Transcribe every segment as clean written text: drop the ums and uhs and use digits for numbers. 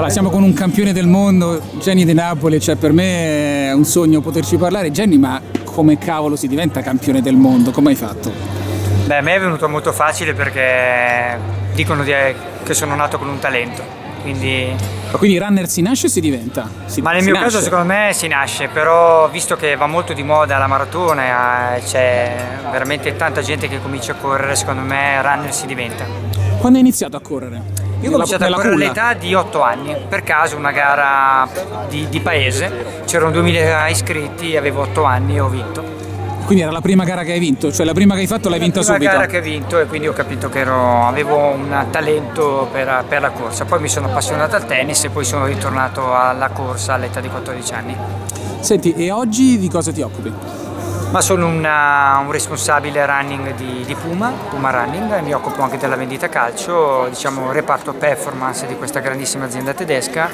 Allora, siamo con un campione del mondo, Gianni De Napoli, cioè per me è un sogno poterci parlare. Gianni, ma come cavolo si diventa campione del mondo? Come hai fatto? Beh, a me è venuto molto facile perché dicono che sono nato con un talento. Quindi runner si nasce o si diventa? Ma nel mio caso secondo me si nasce, però visto che va molto di moda la maratona, c'è veramente tanta gente che comincia a correre, secondo me runner si diventa. Quando hai iniziato a correre? Io ho cominciato a correre all'età di 8 anni, per caso una gara di paese, c'erano 2000 iscritti, avevo 8 anni e ho vinto. Quindi era la prima gara che hai vinto? Cioè la prima che hai fatto l'hai vinta subito? La prima gara che ho vinto, e quindi ho capito che avevo un talento per la corsa. Poi mi sono appassionato al tennis e poi sono ritornato alla corsa all'età di 14 anni. Senti, e oggi di cosa ti occupi? Ma sono un responsabile running di Puma Running, e mi occupo anche della vendita calcio, diciamo reparto performance di questa grandissima azienda tedesca,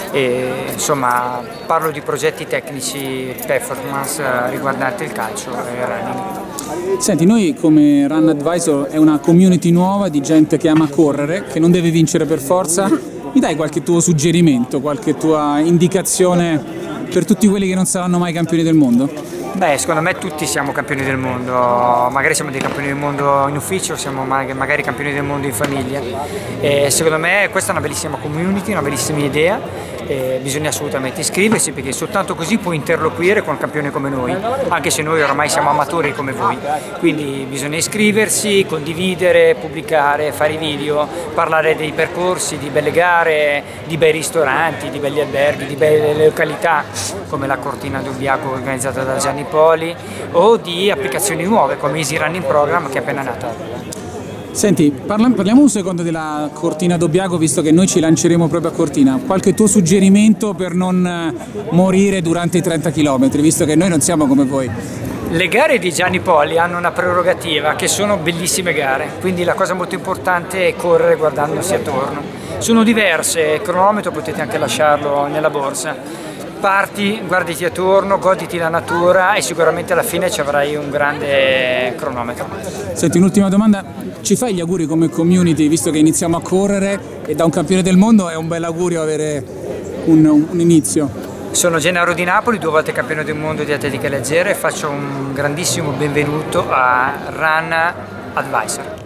e insomma parlo di progetti tecnici performance riguardanti il calcio e il running. Senti, noi come Run Advisor è una community nuova di gente che ama correre, che non deve vincere per forza. Mi dai qualche tuo suggerimento, qualche tua indicazione per tutti quelli che non saranno mai campioni del mondo? Beh, secondo me tutti siamo campioni del mondo, magari siamo dei campioni del mondo in ufficio, siamo magari campioni del mondo in famiglia, e secondo me questa è una bellissima community, una bellissima idea, e bisogna assolutamente iscriversi, perché soltanto così puoi interloquire con un campione come noi, anche se noi oramai siamo amatori come voi, quindi bisogna iscriversi, condividere, pubblicare, fare i video, parlare dei percorsi, di belle gare, di bei ristoranti, di belli alberghi, di belle località come la Cortina d'Obbiaco organizzata da Gianni Poli, o di applicazioni nuove come Easy Running Program che è appena nata. Senti, parliamo un secondo della Cortina d'Obbiaco, visto che noi ci lanceremo proprio a Cortina. Qualche tuo suggerimento per non morire durante i 30 km, visto che noi non siamo come voi? Le gare di Gianni Poli hanno una prerogativa, che sono bellissime gare, quindi la cosa molto importante è correre guardandosi attorno. Sono diverse, il cronometro potete anche lasciarlo nella borsa. Parti, guardati attorno, goditi la natura e sicuramente alla fine ci avrai un grande cronometro. Senti, un'ultima domanda, ci fai gli auguri come community, visto che iniziamo a correre e da un campione del mondo è un bel augurio avere un inizio? Sono Gennaro Di Napoli, 2 volte campione del mondo di atletica leggera, e faccio un grandissimo benvenuto a Run Advisor.